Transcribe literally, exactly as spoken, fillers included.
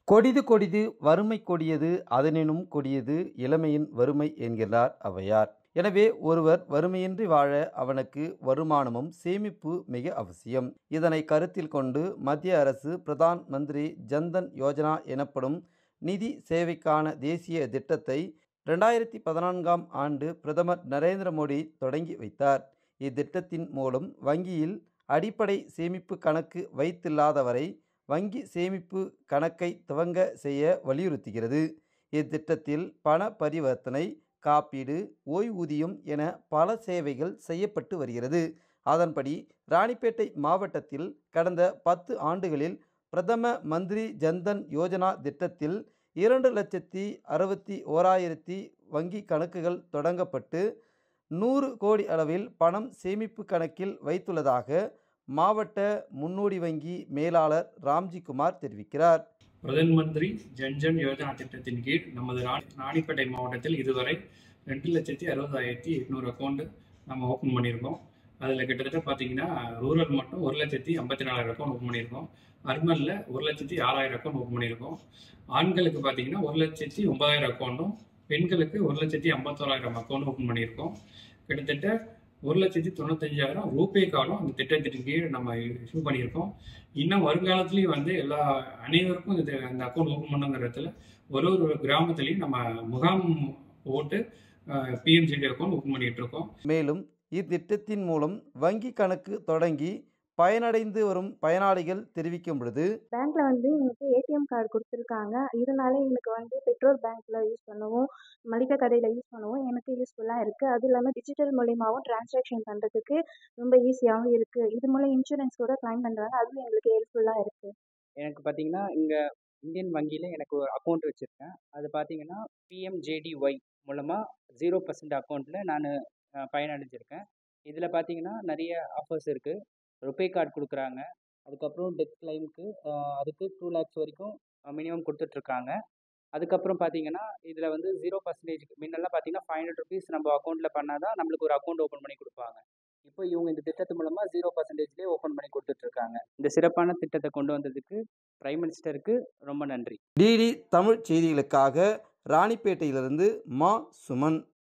கொடிது கொடிது வறுமை கொடியது அதனினும் கொடியது இளமையின் வறுமை என்கிறார் ஔவையார். எனவே ஒருவர் வறுமையின்றி வாழ அவனுக்கு வருமானமும் சேமிப்பு மிக அவசியம். இதனை கருத்தில் கொண்டு மத்திய அரசு பிரதான் மந்திரி ஜன்தன் யோஜனா எனப்படும் நிதி சேவைக்கான தேசிய திட்டத்தை இரண்டாயிரத்தி பதினான்காம் ஆண்டு பிரதமர் நரேந்திர மோடி தொடங்கி வைத்தார். இத்திட்டத்தின் மூலம் வங்கியில் அடிப்படை சேமிப்பு கணக்கு வைத்தில்லாதவரை வங்கி சேமிப்பு கணக்கை துவங்க செய்ய வலியுறுத்துகிறது. இத்திட்டத்தில் பண பரிவர்த்தனை, காப்பீடு, ஓய்வூதியம் என பல சேவைகள் செய்யப்பட்டு வருகிறது. அதன்படி ராணிப்பேட்டை மாவட்டத்தில் கடந்த பத்து ஆண்டுகளில் பிரதம மந்திரி ஜன்தன் யோஜனா திட்டத்தில் இரண்டு லட்சத்தி அறுபத்தி ஓராயிரத்தி வங்கி கணக்குகள் தொடங்கப்பட்டு நூறு கோடி அளவில் பணம் சேமிப்பு கணக்கில் வைத்துள்ளதாக மாவட்ட முன்னோடி வங்கி மேலாளர் ராம்ஜி குமார் தெரிவிக்கிறார். பிரதம மந்திரி ஜன்ஜன் யோஜனா திட்டத்தின் கீழ் நமது ராணிப்பேட்டை மாவட்டத்தில் இதுவரை ரெண்டு லட்சத்தி அறுபதாயிரத்தி எட்நூறு அக்கௌண்ட் நம்ம ஓப்பன் பண்ணியிருக்கோம். அதில் கிட்டத்தட்ட பார்த்தீங்கன்னா ரூரல் மட்டும் ஒரு லட்சத்தி ஐம்பத்தி நாலாயிரம் அக்கௌண்ட் ஓப்பன் பண்ணியிருக்கோம். அர்பனில் ஒரு லட்சத்தி ஆறாயிரம் அக்கௌண்ட் ஓப்பன் பண்ணியிருக்கோம். ஆண்களுக்கு பார்த்தீங்கன்னா ஒரு லட்சத்தி ஒன்பதாயிரம் அக்கௌண்ட்டும், பெண்களுக்கு ஒரு லட்சத்தி ஐம்பத்தோராயிரம் அக்கௌண்ட் ஓப்பன் பண்ணியிருக்கோம். கிட்டத்தட்ட ஒரு லட்சத்தி தொண்ணூத்தஞ்சாயிரம் ரூபே கார்டும் அந்த திட்டத்தின் கீழ் நம்ம இஷ்யூ பண்ணியிருக்கோம். இன்னும் வருங்காலத்துலேயும் வந்து எல்லா அனைவருக்கும் இது அந்த அக்கௌண்ட் ஓப்பன் பண்ணுங்கிறதுல ஒரு ஒரு கிராமத்துலேயும் நம்ம முகாம் போட்டு பிஎம்ஜிடி அக்கௌண்ட் ஓப்பன் பண்ணிட்டு இருக்கோம். மேலும் இத்திட்டத்தின் மூலம் வங்கி கணக்கு தொடங்கி பயனடைந்து வரும் பயனாளிகள் தெரிவிக்கும் பொழுது, பேங்க்ல வந்து எனக்கு ஏடிஎம் கார்டு கொடுத்துருக்காங்க. இதனால எனக்கு வந்து பெட்ரோல் பேங்க்ல யூஸ் பண்ணவும், மளிகை கடையில் யூஸ் பண்ணவும் எனக்கு யூஸ்ஃபுல்லாக இருக்குது. அது இல்லாமல் டிஜிட்டல் மூலியமாகவும் டிரான்சாக்ஷன் பண்ணுறதுக்கு ரொம்ப ஈஸியாகவும் இருக்குது. இது மூலம் இன்சூரன்ஸ் கூட கிளைம் பண்ணுறாங்க. அதுவும் எங்களுக்கு ஹெல்ப்ஃபுல்லாக இருக்குது. எனக்கு பார்த்தீங்கன்னா இங்கே இந்தியன் வங்கியில் எனக்கு ஒரு அக்கௌண்ட் வச்சுருக்கேன். அது பார்த்தீங்கன்னா பிஎம்ஜேடிஒய் மூலமாக ஜீரோ பர்சன்ட் அக்கௌண்ட்டில் நான் பயனடைஞ்சிருக்கேன். இதில் பார்த்தீங்கன்னா நிறைய ஆஃபர்ஸ் இருக்குது. ருபே கார்டு கொடுக்குறாங்க. அதுக்கப்புறம் டெத் கிளைமுக்கு அதுக்கு டூ லேக்ஸ் வரைக்கும் மினிமம் கொடுத்துட்ருக்காங்க. அதுக்கப்புறம் பார்த்தீங்கன்னா இதில் வந்து ஜீரோ பர்சன்டேஜ் முன்னெல்லாம் பார்த்தீங்கன்னா ஃபைவ் ஹண்ட்ரட் ருபீஸ் நம்ம அக்கௌண்ட்டில் பண்ணால் தான் நம்மளுக்கு ஒரு அக்கௌண்ட் ஓப்பன் பண்ணி கொடுப்பாங்க. இப்போ இவங்க இந்த திட்டத்து மூலமாக ஜீரோ பர்சன்டேஜ்லேயே ஓப்பன் பண்ணி கொடுத்துட்ருக்காங்க. இந்த சிறப்பான திட்டத்தை கொண்டு வந்ததுக்கு பிரைம் மினிஸ்டருக்கு ரொம்ப நன்றி. டிடி தமிழ் செய்திகளுக்காக ராணிப்பேட்டையிலிருந்து மா சுமன்.